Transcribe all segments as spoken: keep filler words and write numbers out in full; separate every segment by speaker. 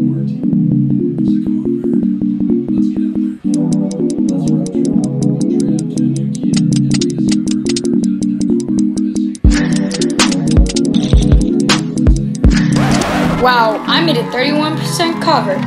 Speaker 1: Wow, I made a thirty-one percent cover.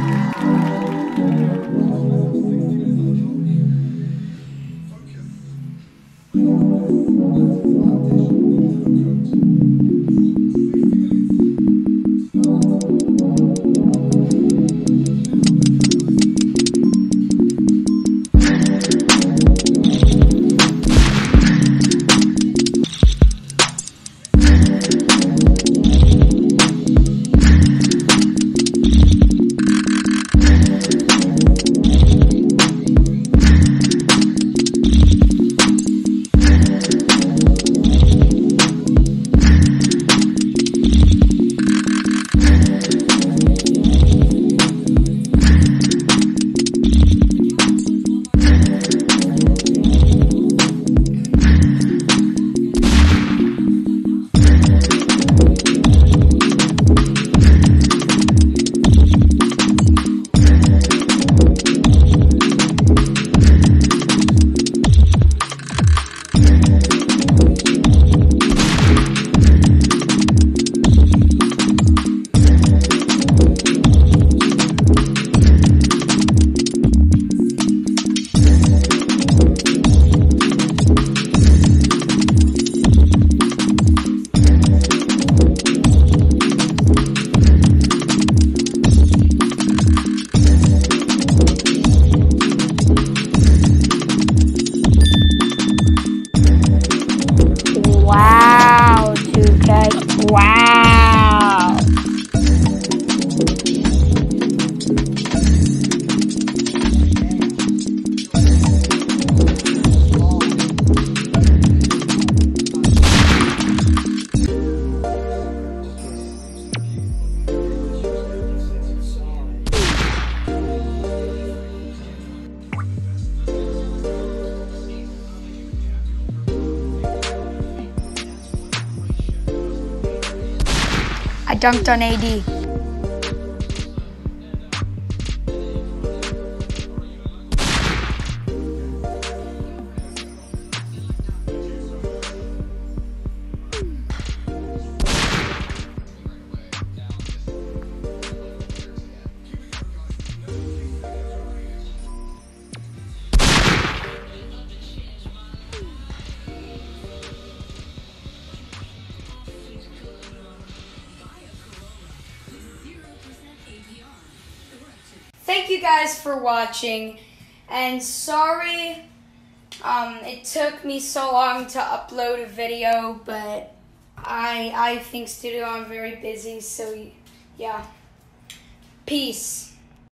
Speaker 1: Wow, two K. Wow. I dunked on A D. Thank you guys for watching, and sorry um, it took me so long to upload a video, but I I think studio I'm very busy, so yeah. Peace.